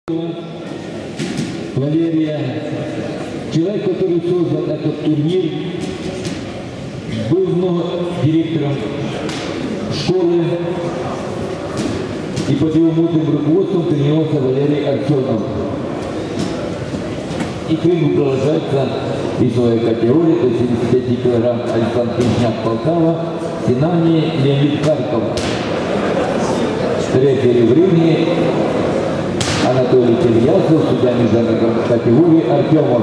Валерия, человек, который создал этот турнир, был директором школы, и под его мудрым руководством тренировался Валерий Артемов. И к нему продолжается весовая категория до 75 кг Александр Кишняк Полтава, Синани Леонид Харьков. Рефери в ринге Анатолий Тельясов, судья международной категории Артемов.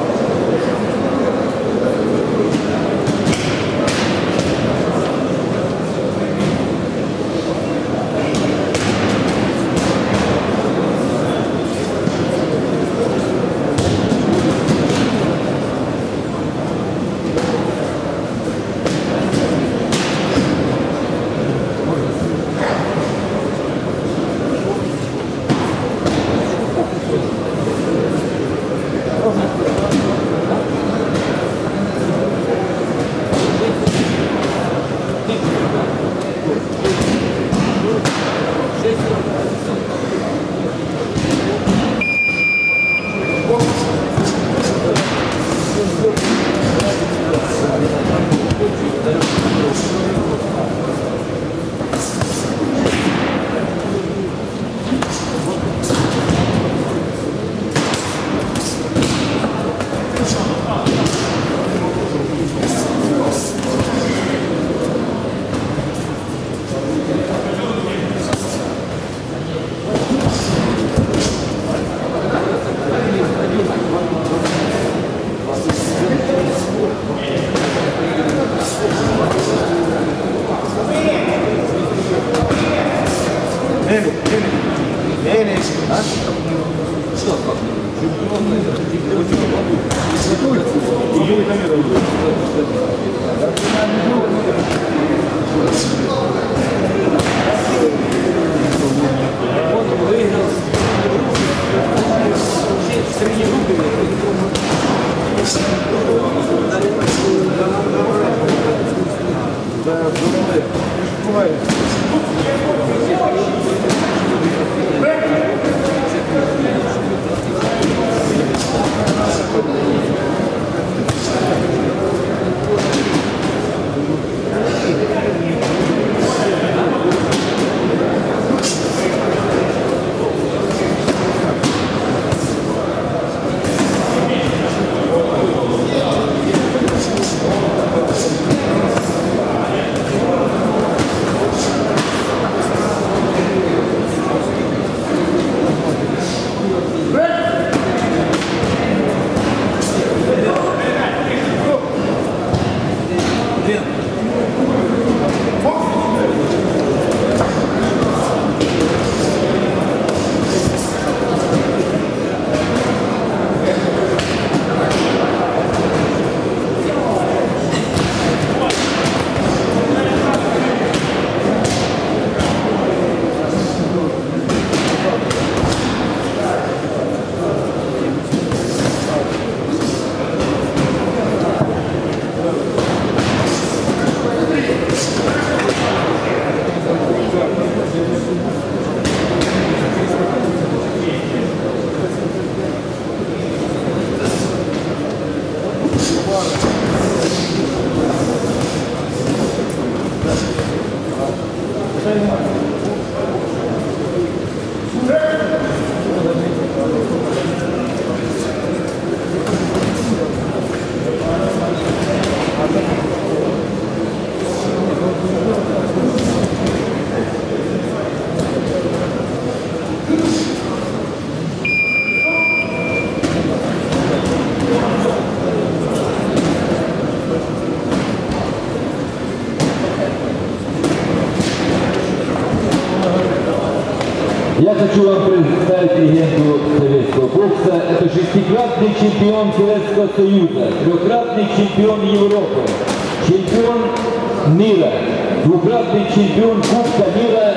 Я хочу вам представить легенду советского бокса. Это шестикратный чемпион Советского Союза, трехкратный чемпион Европы, чемпион мира, двукратный чемпион Кубка мира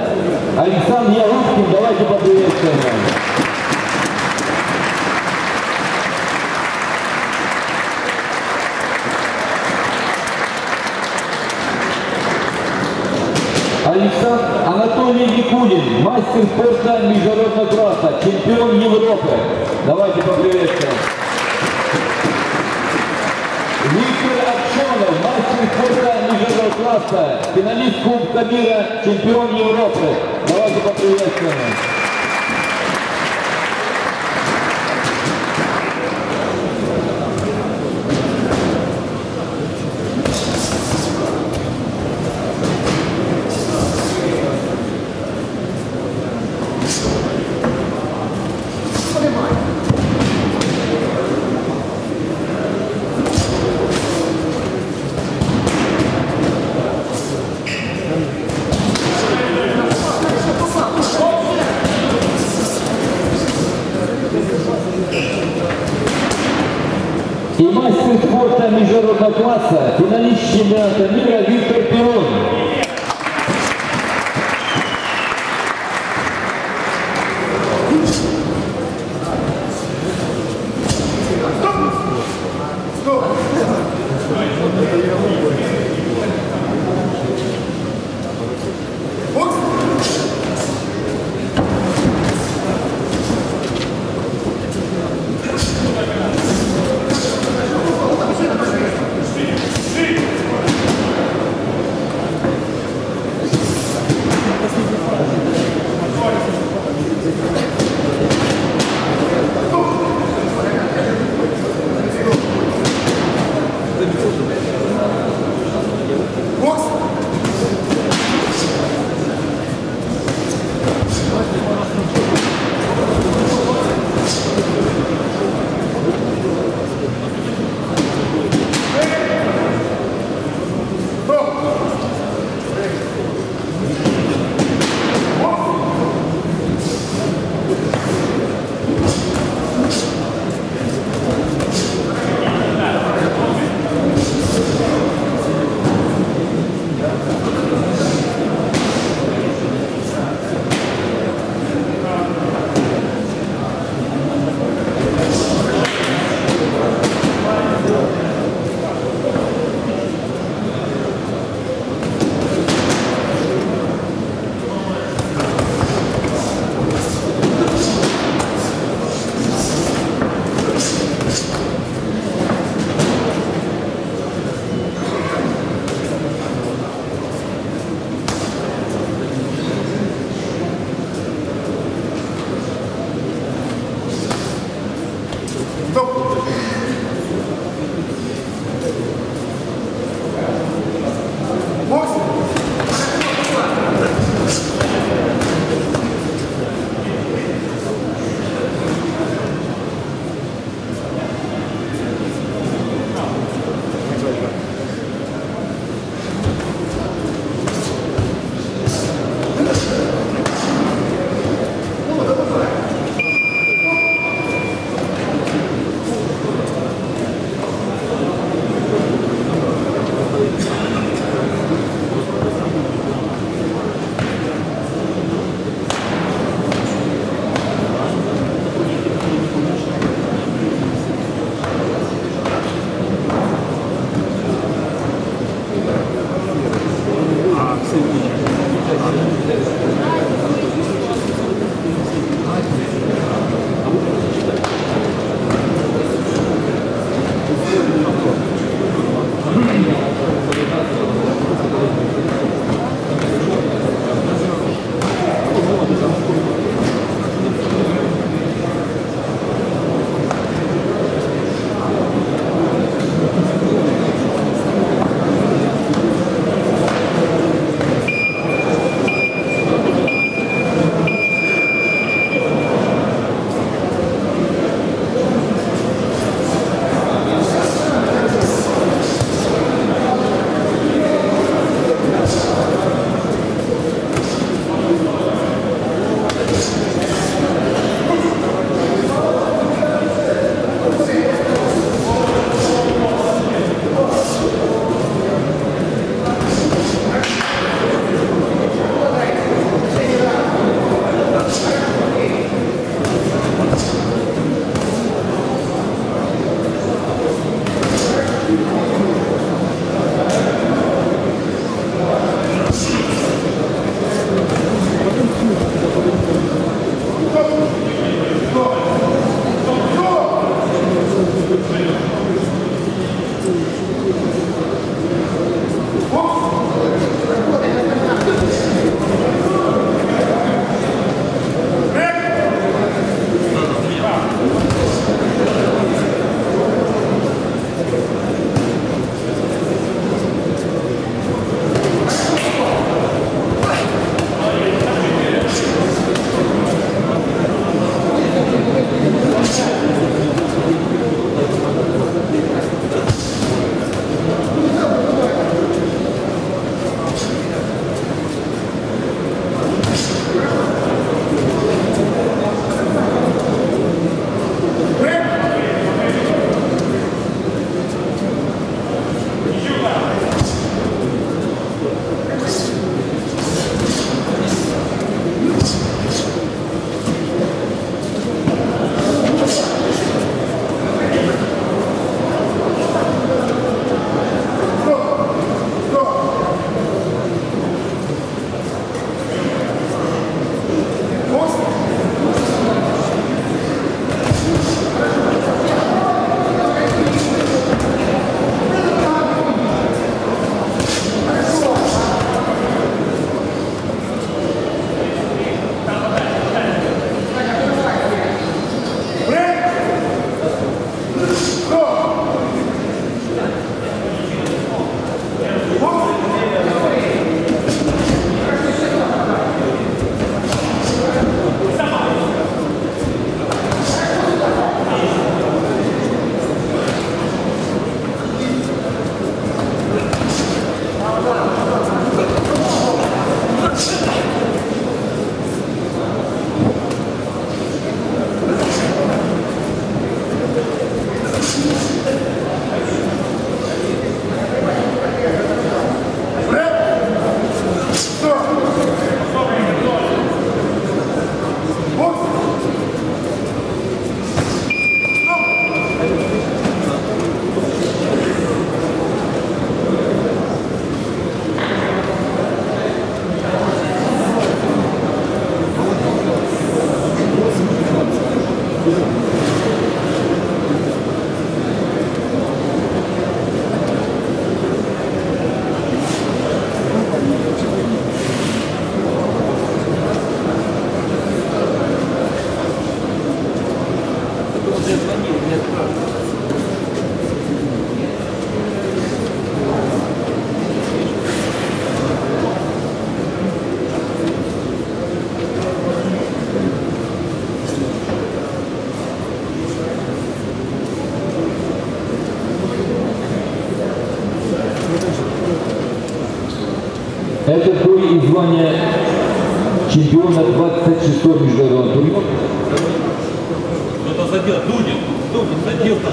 Александр Ялушкин. Давайте поприветствуем его. Александр Анатолий Якутин. Абдулин, мастер спорта международного класса, чемпион Европы. Давайте поприветствуем. Виктор Акшонов, мастер спорта международного класса, финалист Кубка мира, чемпион Европы. Давайте поприветствуем. И мастер спорта международного класса, финалист чемпионата мира Виктор Перрон. Это бой и звание чемпиона 26-го международного турнира. Кто-то задел, Дудин задел там.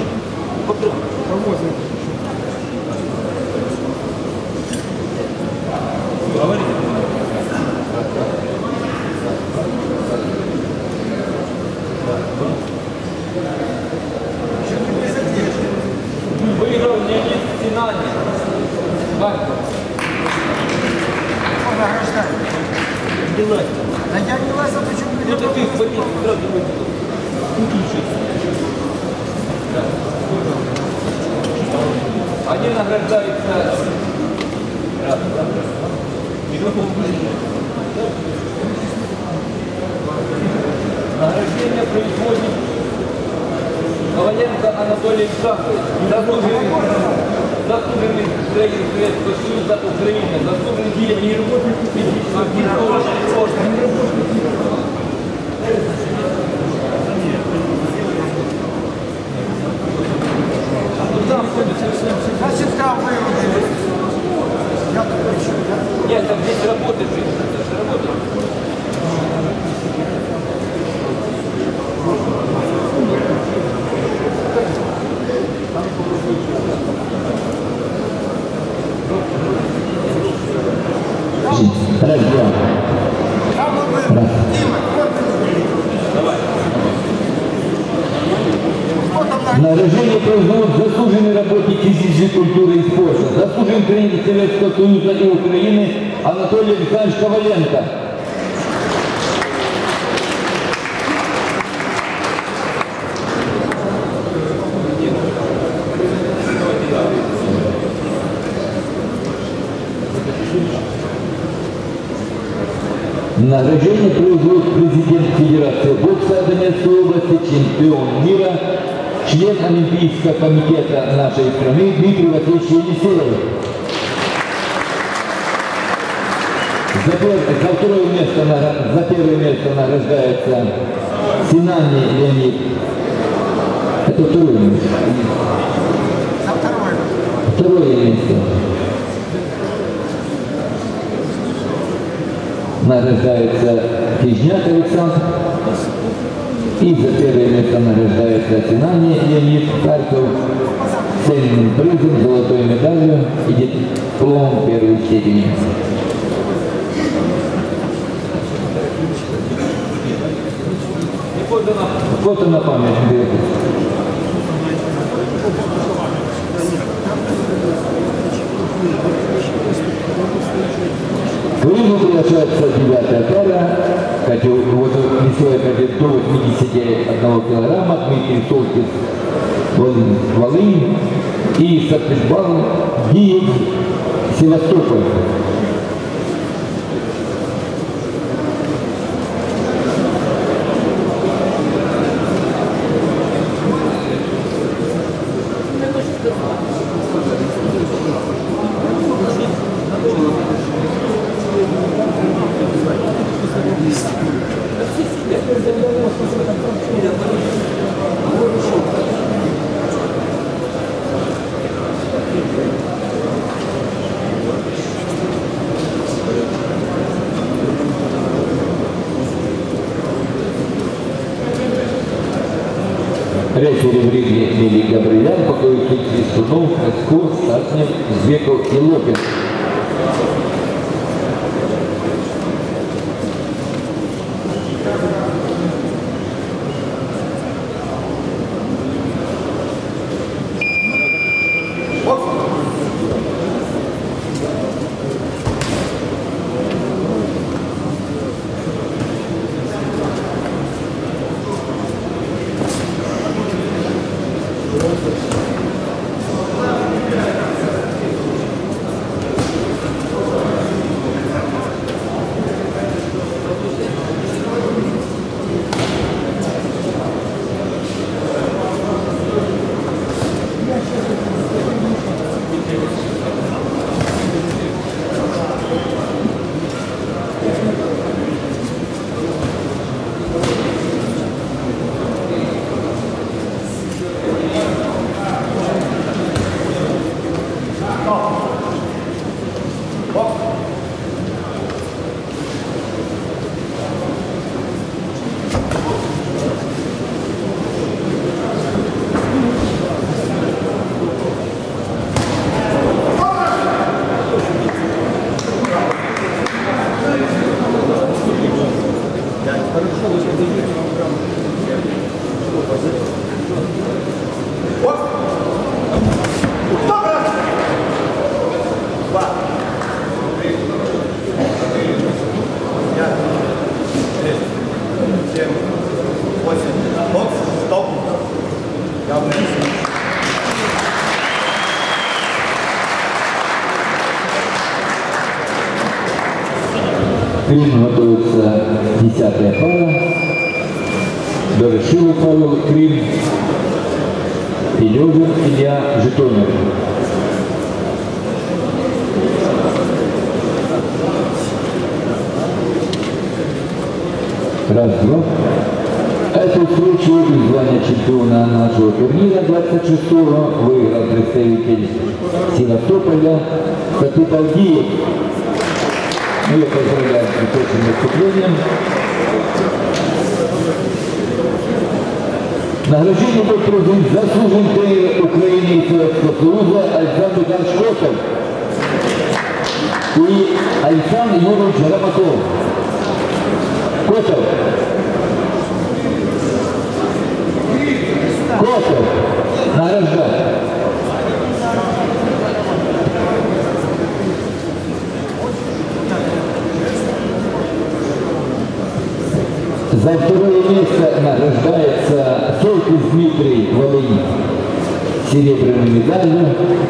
Говори. Выиграл Леонид Синанин. Да я не лазал, почему не Это ты хватит, сразу Они награждаются. Награждение производит Коваленко Анатолий Александрович, заслуженный тренер Советского Союза Украины, заслуженный деятель физического Значит, там вырубили. Я тут еще, да? Нет, там здесь работает, это работает. Раз, два. Там мы вырубили. Дима, вот. Давай. Кто там на... Награждение производят заслуженный работник физической культуры и спорта, заслуженный тренер Советского Союза и Украины Анатолий Александрович Коваленко. Награждение производит президент Федерации бокса Донецкой области, чемпион мира, член Олимпийского комитета нашей страны Дмитрий Васильевич Елисеев. За первое место награждается Синани Леонид. Это второе место. За второе. Второе место. Награждается Кижняк Александр. И за первое место награждается Синани Леонид Харьков ценным призом, золотой медалью и диплом первой степени. Фото на память. В ринг приглашается 9-я пара, весовая категория до 81 килограмма, Дмитрий Солкис, Волынь и Сапельбал, Гиев, Севастополь. Рефери в ринге Лилий Габриэлян, покоит Свистунов, Эскор, Статнев, Звеков и Лопин. Крим готовится 10-я пара. Дорошилов Павел, Крим. Пилёвин Илья, Житомир. Раз, два. Эту встречу из звания чемпиона нашего турнира 26-го выиграл представитель Севастополя Сатып Алдиев. Мы ее поздравляем с этим выступлением. Награждение будет проводить заслуженный тренер Украины и Советского Союза Александр Ганшкотов и Александр Юрьевич Ромаков. Котов. Котов. Награждать. За второе место награждается Солтис Дмитрий, Волынь, серебряной медалью.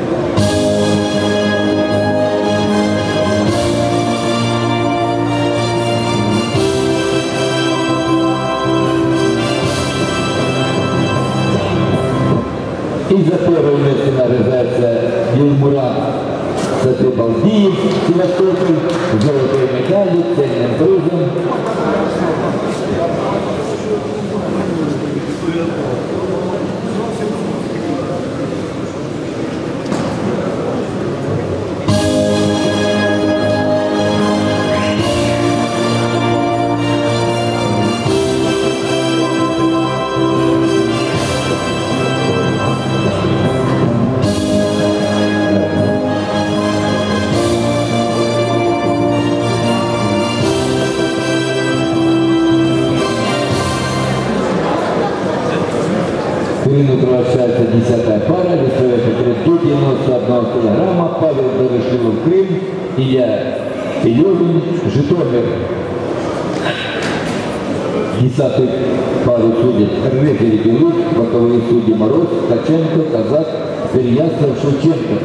И за первое место награждается Юльмурат Сатып Алдиев, Севастополь, золотой медалью, ценным призом. Превращается 10-я пара, весовая категория до 91 килограмма. Павел Дорошилов, Крым, Илья Пилёвин, Житомир. 10-ю пару судит Рефери Белук, боковые судьи Мороз, Ткаченко, Казак, Переяслав, Шевченко.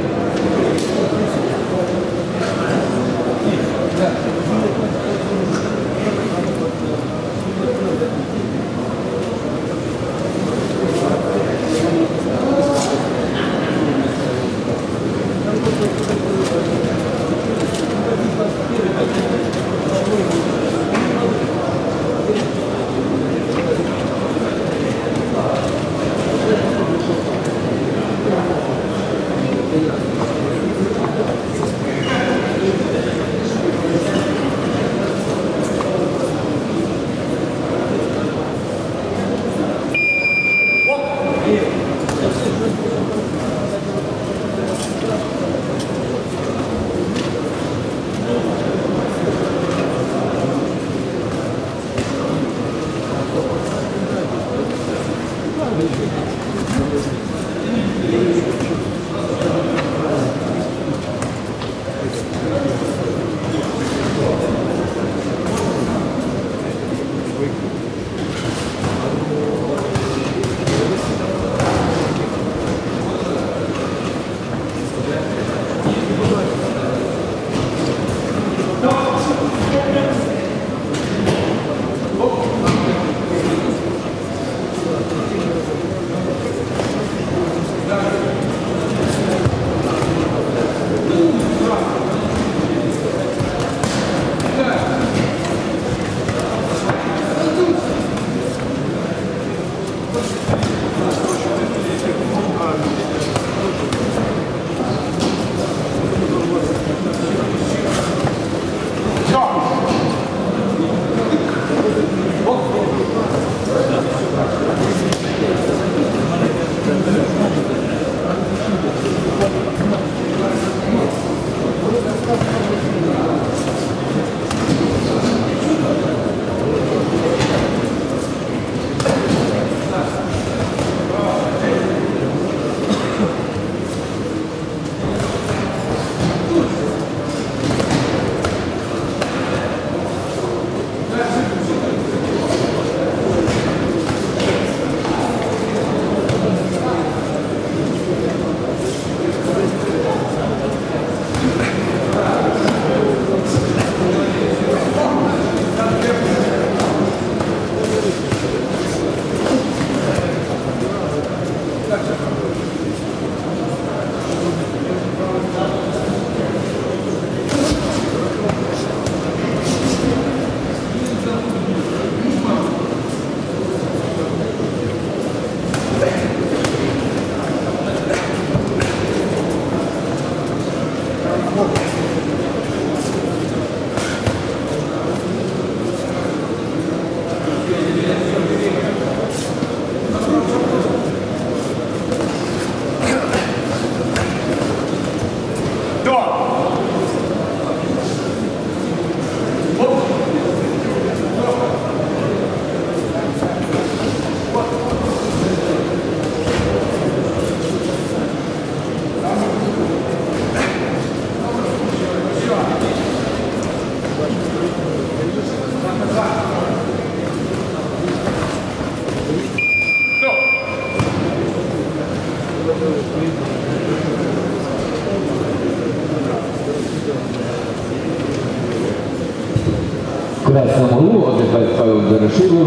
Красному отдыхает Павел Дорошилов,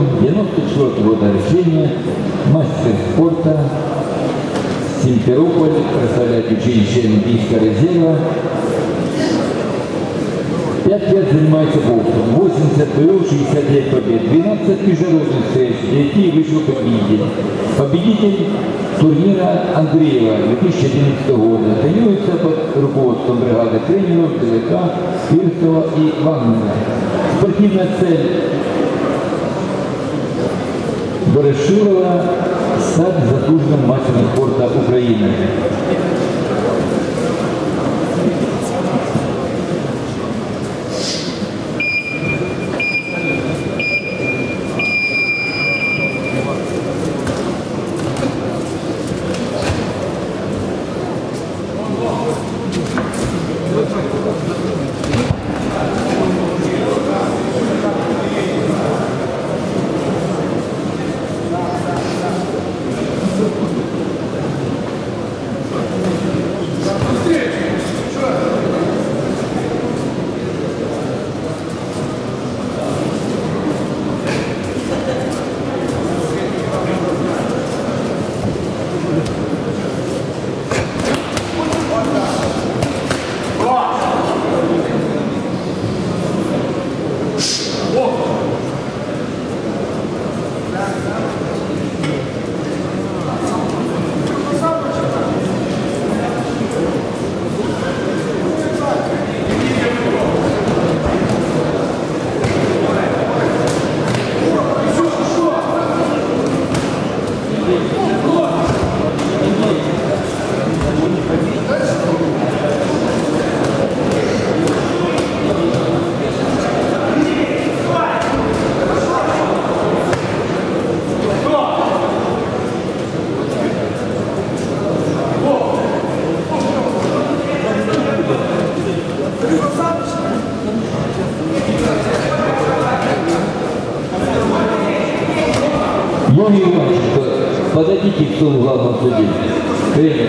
94 года рождения, мастер спорта, Симферополь, представляет училище Олимпийского резерва. 5 лет занимается боксом, 80 БУ, 69 побед, 12 международных встреч, 9 вышел победитель. Победитель турнира Андреева 2011 года. Тренируется под руководством бригады тренеров ДВК Фирсова и Ваннина. Спортивная цель Дорошилова – стать заслуженным мастером спорта Украины. Юрий Иванович, подойдите к столу главного судьи. Тренер.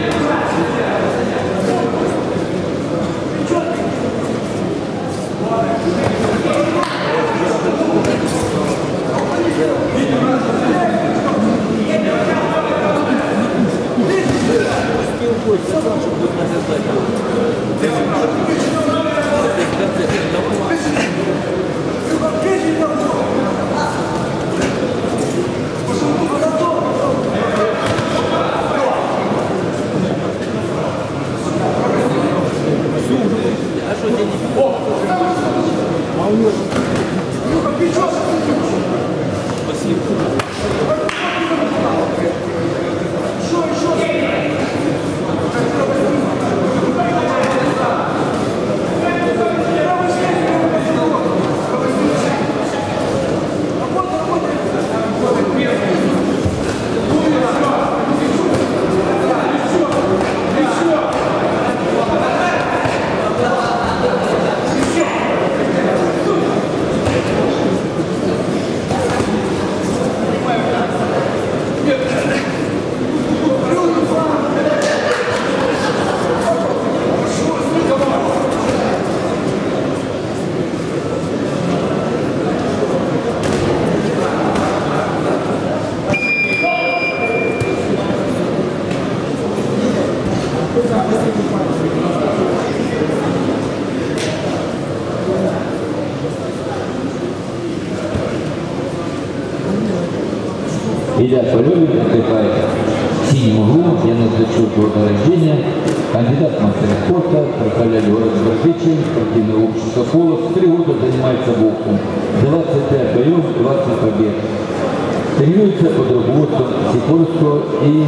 Илья Полевин отдыхает в синем углу, 94 года рождения, кандидат в мастера спорта, представляли город Бердичев, спортивное общество «Полос», 3 года занимается боксом, 25 боев, 20 побед. Тренируется под руководством Сикорского и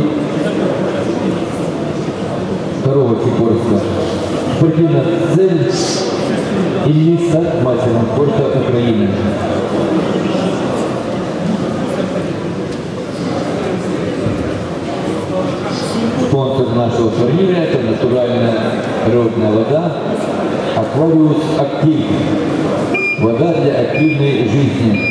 второго Сикорского. Спортивная цель Ильи стать мастером спорта Украины. Спонсор нашего турнира – это натуральная природная вода Aquarius Актив. Вода для активной жизни.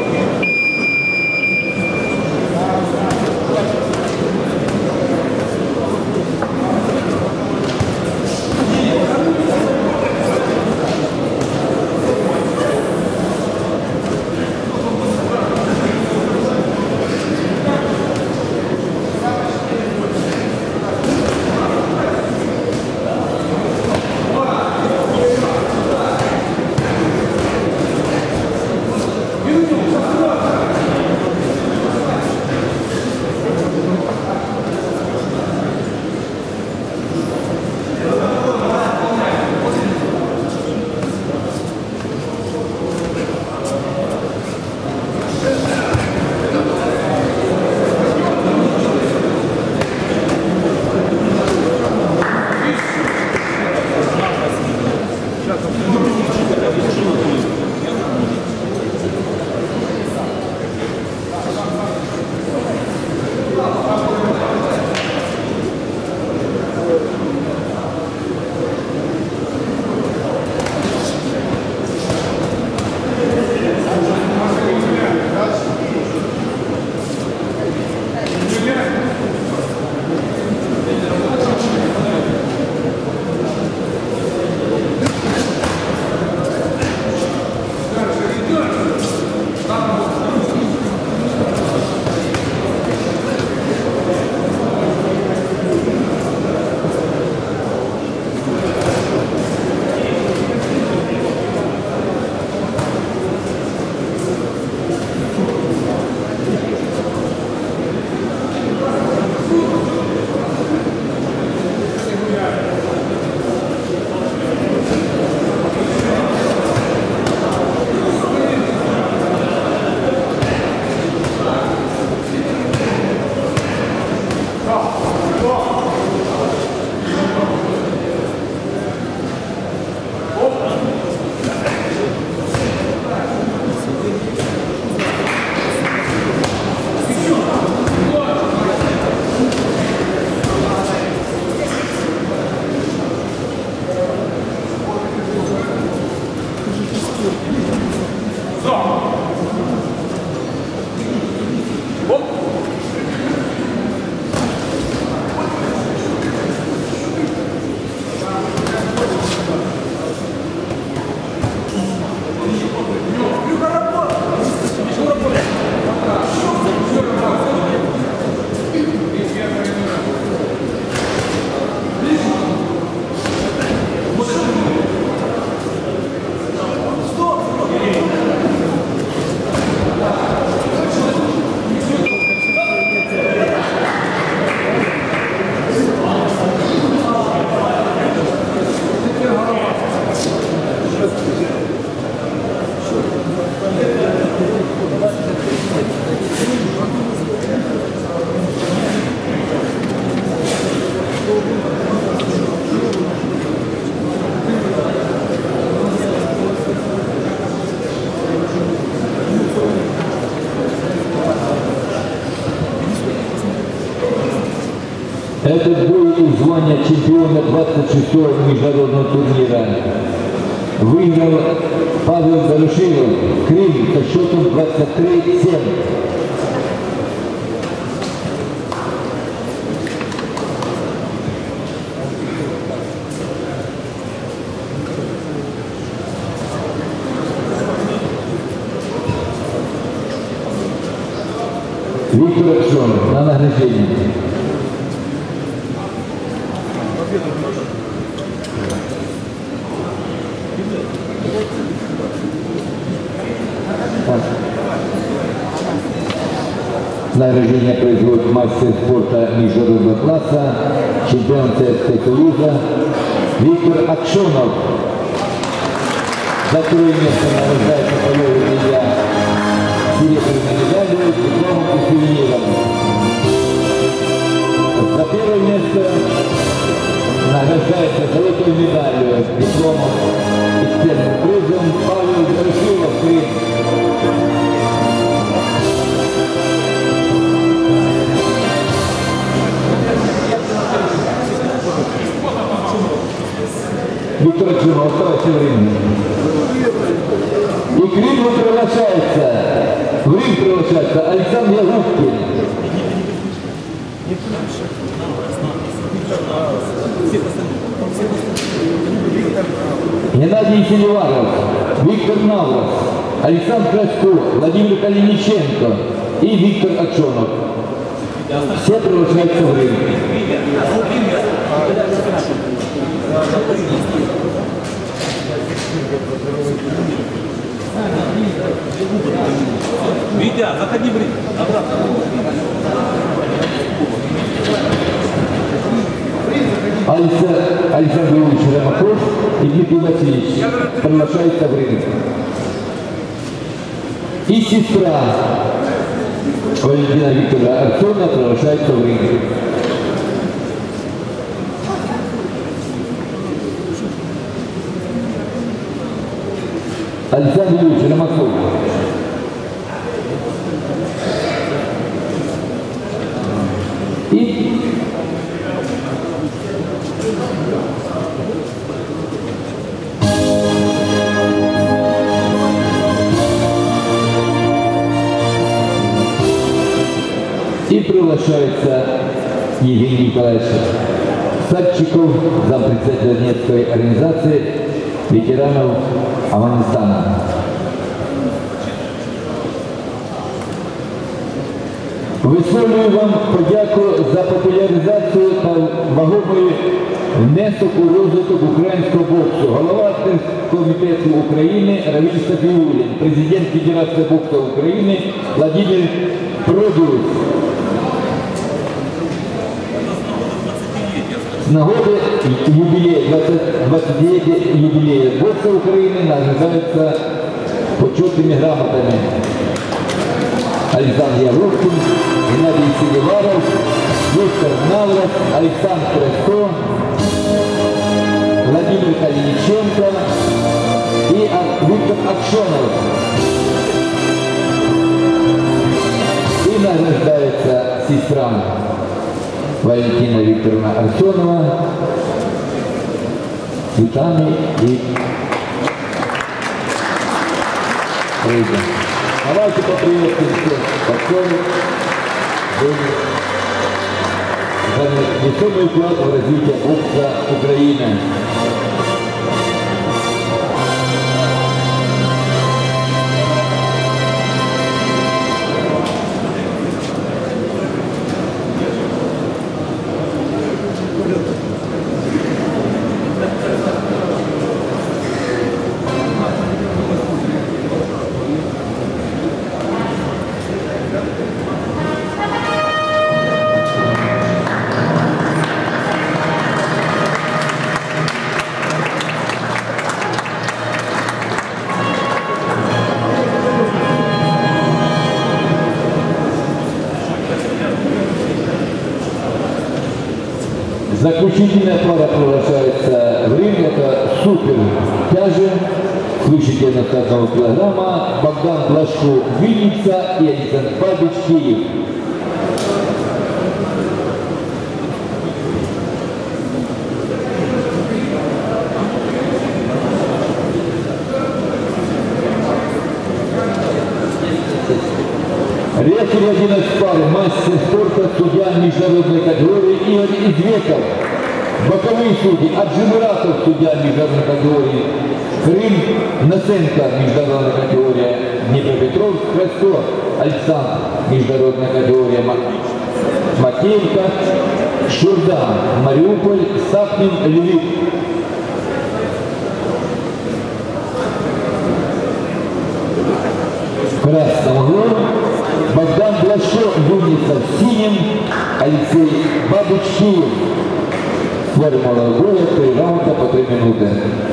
Этот бой из звания чемпиона 26-го международного турнира выиграл Павел Зарушилов, Крым, со счетом 23-7. Виктор Аксенов на награждение. Награждение производит мастер спорта международного класса, чемпион Советского Союза Виктор Акшонов. За второе место награждается боевой судья серебряной медалью, дипломом и сувениром. За первое место награждается золотой медалью, дипломом и ценным призом Павел Ворошилов, Крым. Виктор Акшонов, оставайся в Риме. И к Риму в Рим превращается Александр Ягудкин. Геннадий Селиваров, Виктор Наврос, Александр Краско, Владимир Калиниченко и Виктор Акшонов. Все превращаются в Рим. Витя, заходи в Рим. Обратно. Александр Ильич Ромаков и Дмитрий Васильевич приглашаются в Рим. И сестра Валентина Викторовна Арсона приглашается в Рим. Александр Ильич Ромаков. И приглашается Евгений Николаевич Садчиков, зампредседателя Донецкой организации ветеранов Афганистана. Висловлюю вам подяку за популяризацію та вагомий внесок у розвиток українського боксу. Голова Комітету України Равиль Сафіуллін, президент Федерації боксу України Владимир Продюс. С нагоды юбилея, 29 юбилея бокса Украины награждаются почетными грамотами Александр Ягудкин, Геннадий Селиваров, Виктор Наврос, Александр Краско, Владимир Калиниченко и Виктор Акшонов. И награждается сестра Валентина Викторовна Арсенова, цветами и призом. Давайте поприветствуем всех подходов за весомый вклад в развитие бокса Украины. Заключительная пара приглашается в ринг. Это супер тяжи, свыше 91 килограмма. Богдан Блажко, Винница, и Александр Павлович, Киев. Рефери один из пары, мастер спорта, судья международной категории Игорь Извеков. Боковые судьи, Аджимуратов, судья международной категории Крым, Насенко, международная категория Днепропетровск, Краско, Александр, международная категория Макеевка, Шурдан, Мариуполь, Сапнин, Львив. Красного угла Богдан Блажко, Юния. Алексей Бабучкиев. Формула боя 3 раунда по 3 минуты.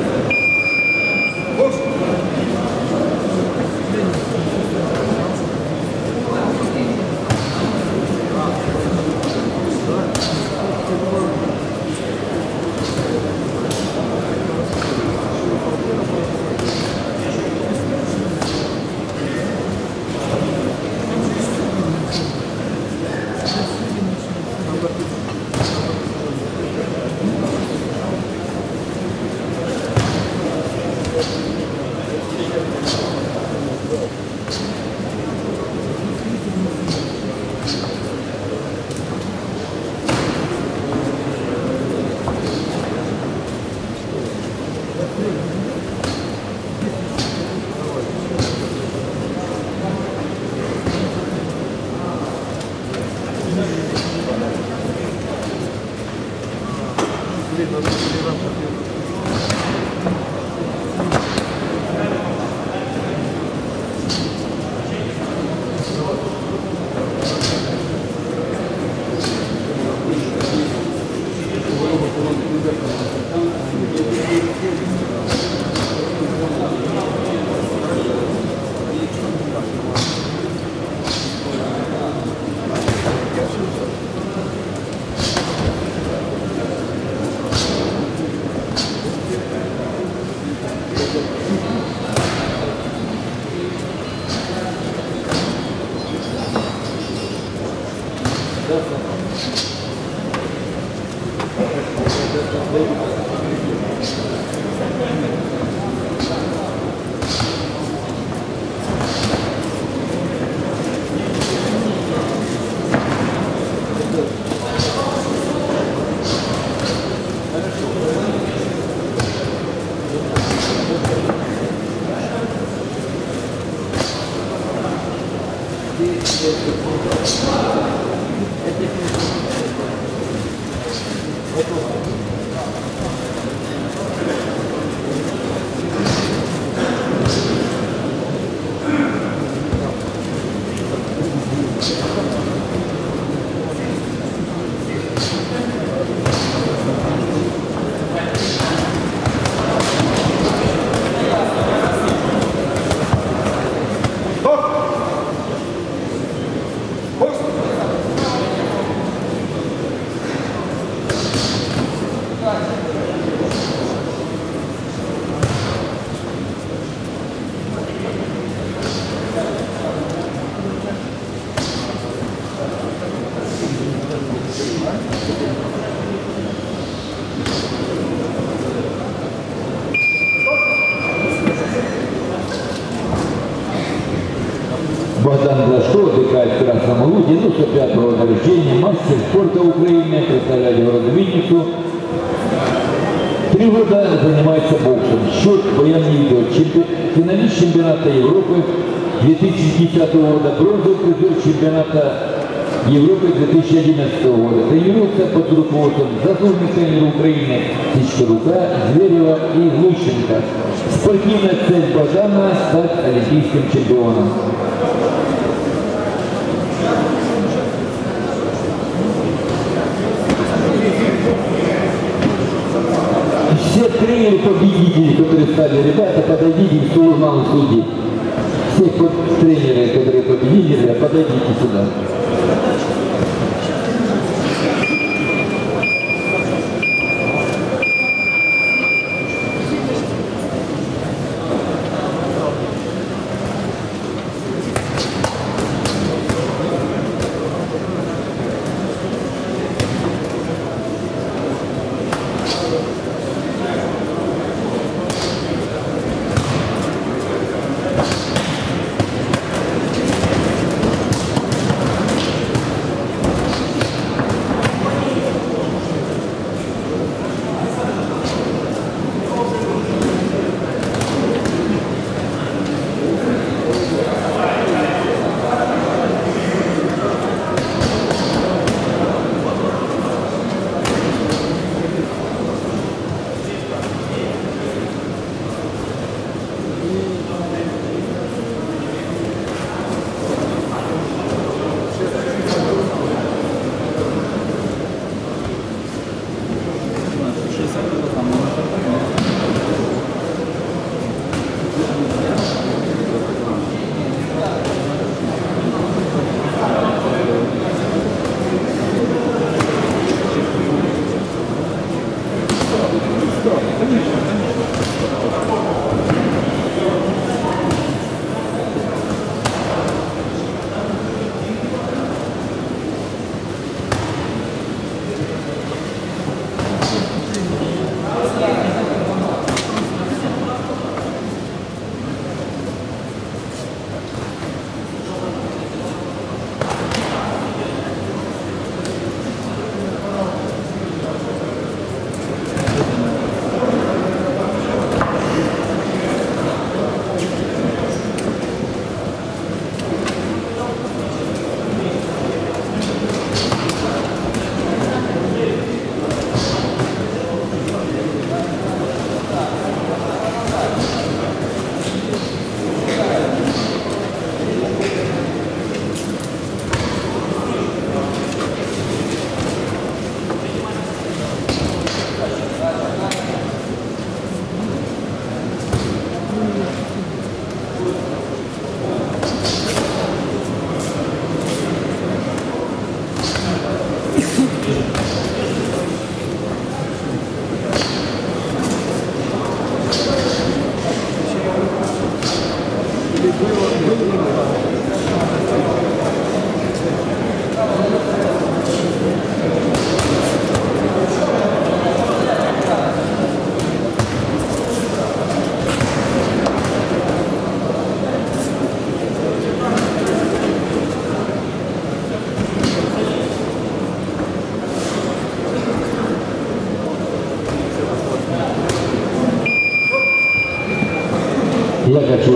Богдан Глашко отдыхает в Красном Луге, 95-го года рождения, мастер спорта Украины, представляет город Винницу. 3 года занимается боксом. Счет боям не идет. Финалист чемпионата Европы 2010 года, бронзовый призер чемпионата Европы 2011 года. Тренируется под руководством заслуженных тренеров Украины Сичкарука, Зверева и Лущенко. Спортивная цель Богдана – стать олимпийским чемпионом. Все тренеры победители, которые стали, ребята, подойдите к журналу судей. Все тренеры, которые победители, подойдите сюда.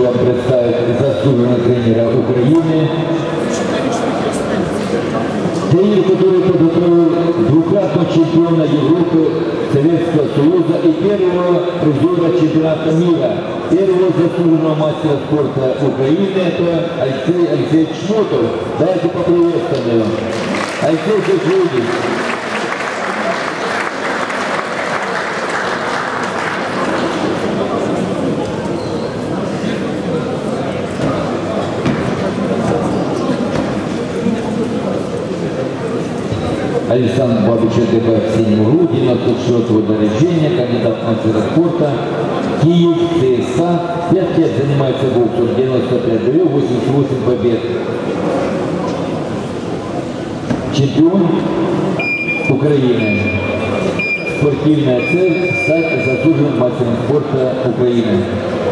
вам представить заслуженного тренера Украины. Тренер, который подготовил двукратного чемпиона Европы, Советского Союза и первого призера чемпионата мира, первого заслуженного мастера спорта Украины, это Алексей Алексеевич Шмотов. Давайте поприветствуем его. Алексей Алексеевич. Александр Бабичев, Арсений Уру, 96-го дорождения, кандидат мастера спорта, Киев, ЦСКА, 5 лет занимается боксом, 95 древ, 88 побед. Чемпион Украины. Спортивная цель – стать заслуженным мастером спорта Украины.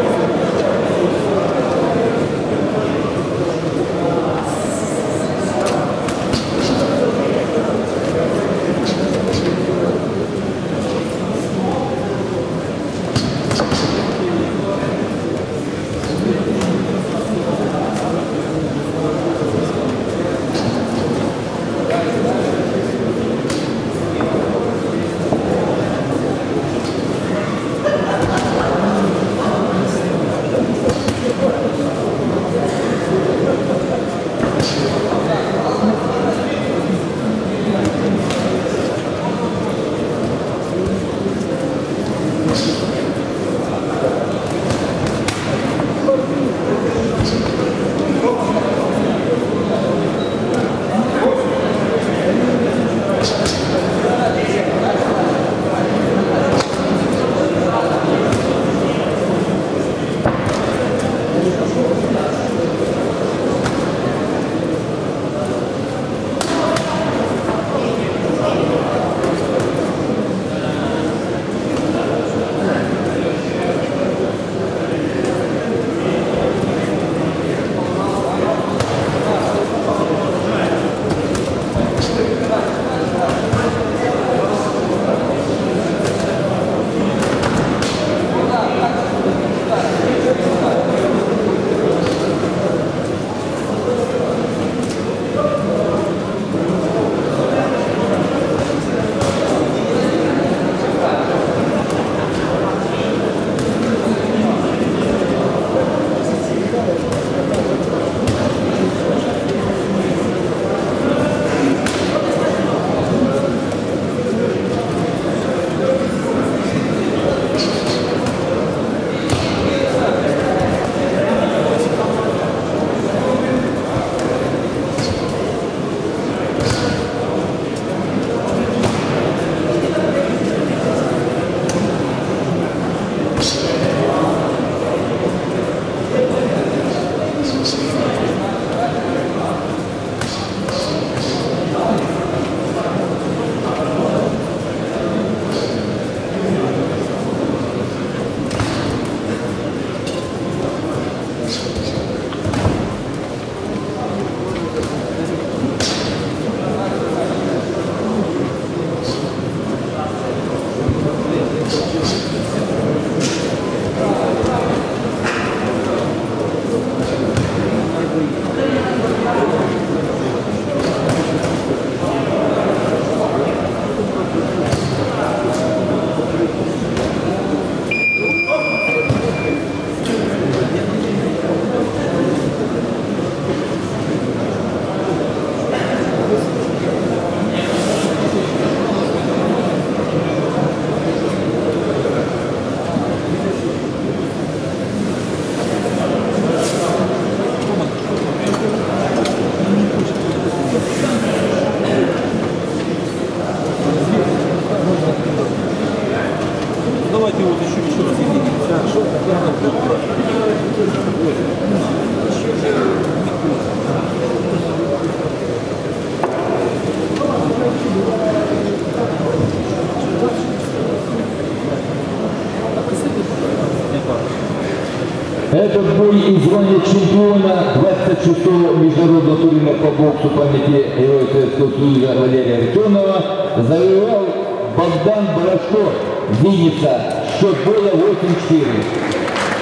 Это бой и звание чемпиона 26-го международного турнира по боксу памяти Героя Советского Союза Валерия Артемова завоевал Богдан Барашко, Винница. Счет боя 8-4.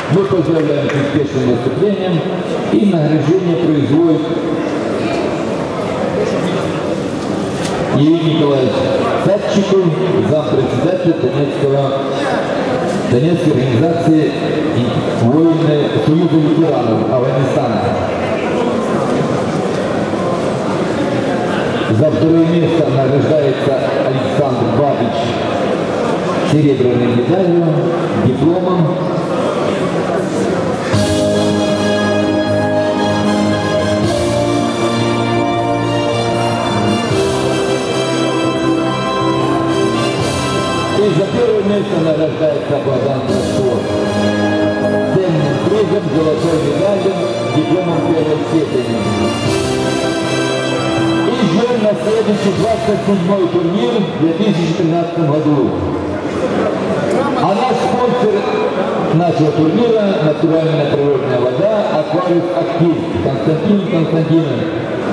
Мы поздравляем с успешным выступлением и награждение производит Евгений Николаевич Садчиков, зампредседателя Донецкой организации воины Союза ветеранов Афганистана. За второе место награждается Александр Бабич серебряной медалью, дипломом. И за первое место награждается Богдан Красов ценным призом, золотой медалью, дипломом первой степени. И ждем на следующий 27-й турнир в 2013 году. А наш спонсор нашего турнира — натуральная природная вода «Аквариус Актив» Константин Константинович.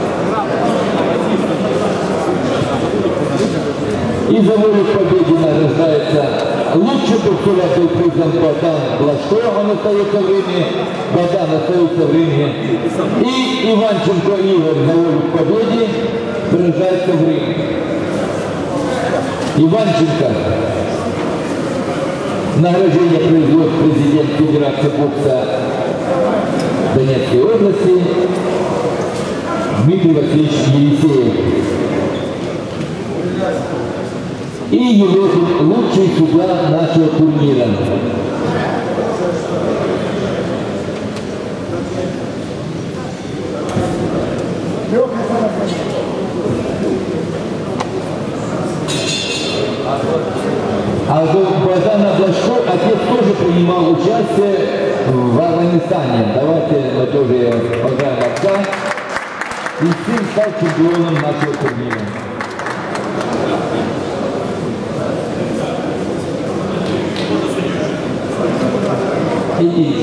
И за волю к победе награждается лучший боксер был призом Богдан Блажко, он остается в ринге, Богдан остается в ринге. И Иванченко Игорь за волю к победе приезжается в ринг. Иванченко. Награждение производит президент Федерации бокса Донецкой области Дмитрий Васильевич Елисеев. И Елохин лучший судья нашего турнира. А Богдана Блажко, отец тоже принимал участие в Афганистане. Давайте мы тоже поздравим отца. И сын стал чемпионом нашего турнира. Иди.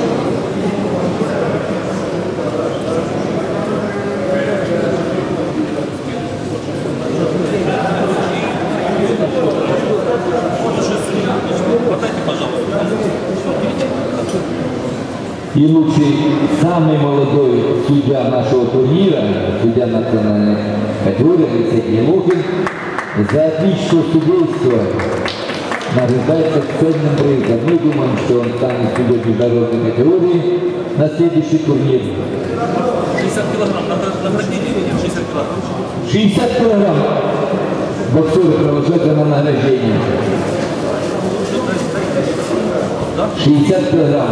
И лучший, самый молодой судья нашего турнира, судья национальной категории Алексей Елохин, за отличное судейство награждается ценным призом. Мы думаем, что он станет судьей международной категории на следующий турнир. 60 килограмм, наградили или 60 килограмм? 60 килограмм боксеры провожают на награждение. 60 килограмм.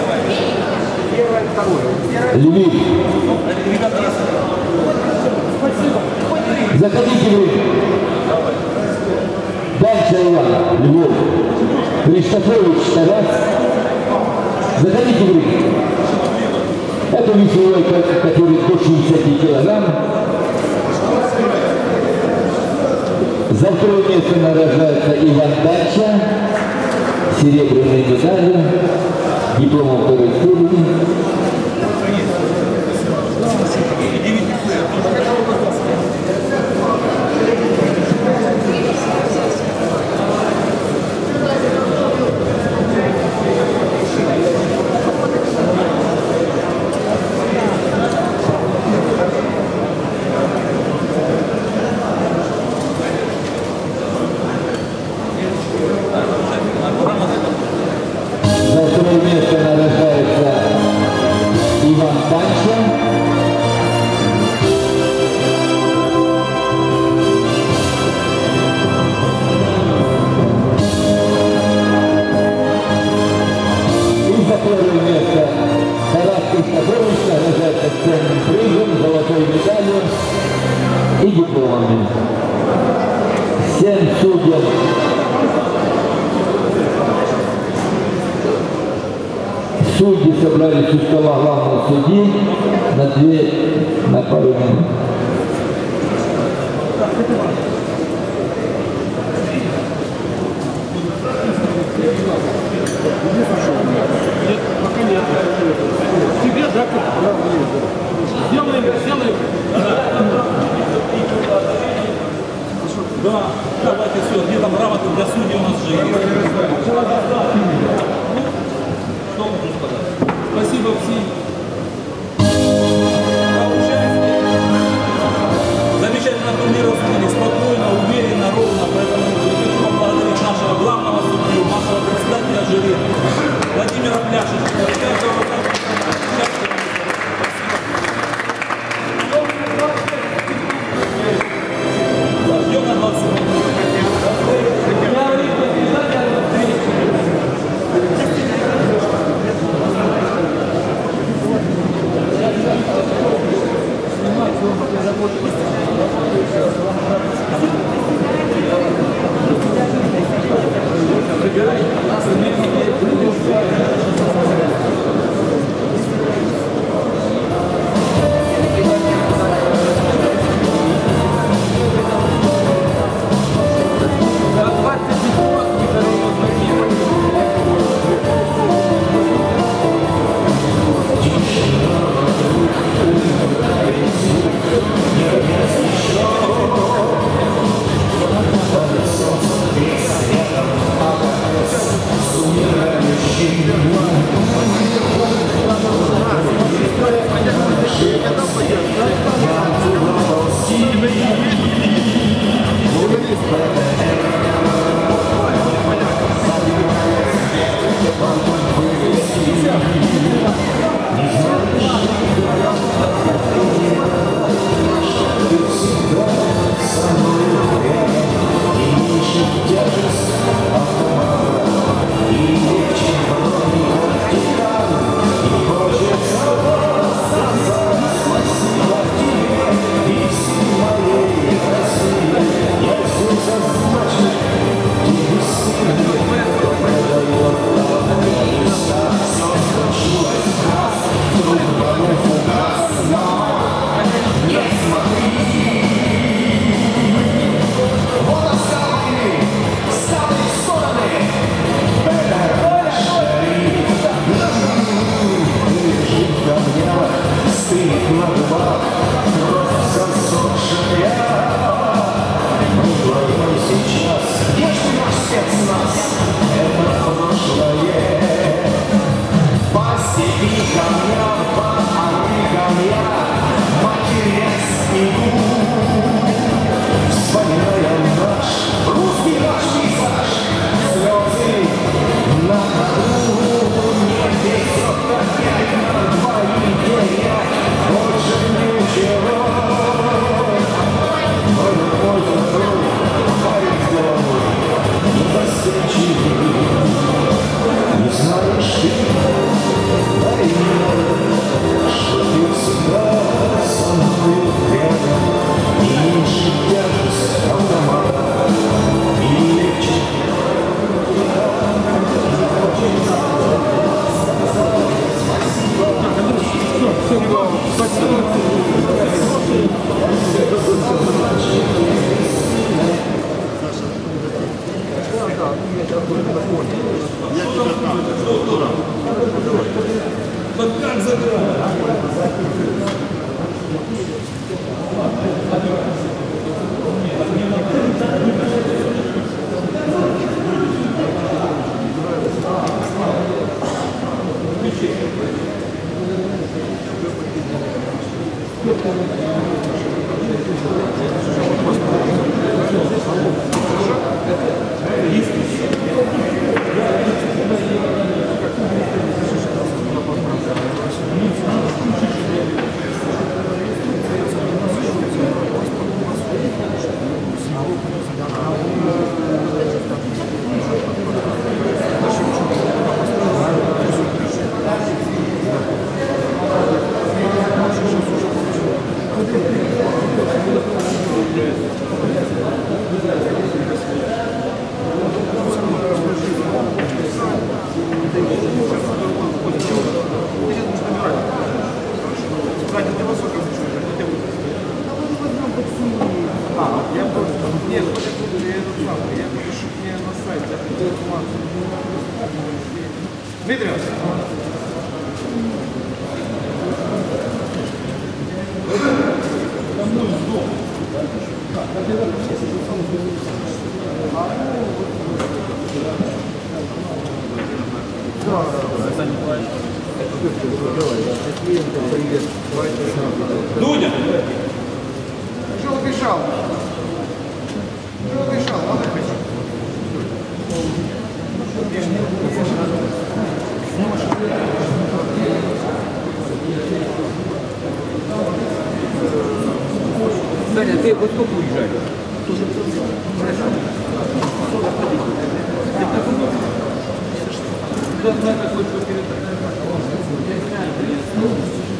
Львив. Заходите вы. Дальше Иван, Львов. Христофорович, Тарас. Заходите вы. Это весовой, который до 60 килограмм. За второе место награждается Иван Дача, серебряной медалью, дипломом второй степени. За второе место награждается Иван Танча. И за первое место Тарас Христофорович награждается ценным призом, золотой медалью и дипломами. Всем судьям судьи собрались у стола главного судьи на пару минут. Нет, пока нет. Тебе, да? Сделаем. Да, давайте все. Где там грамоты для судей у нас же есть. Что можно сказать? Спасибо всем за участие. Замечательно турнир судили, спокойно, уверенно, ровно. Поэтому хочу поблагодарить нашего главного судью, нашего председателя жюри Владимира Пляшечкина. Ждем на 20 минут. Вот как забрать? Дмитрий Николаевич. Дудя! Что убежал? Что убежал? Надо ходить. Саня, ты вот сколько уезжаешь? Хорошо.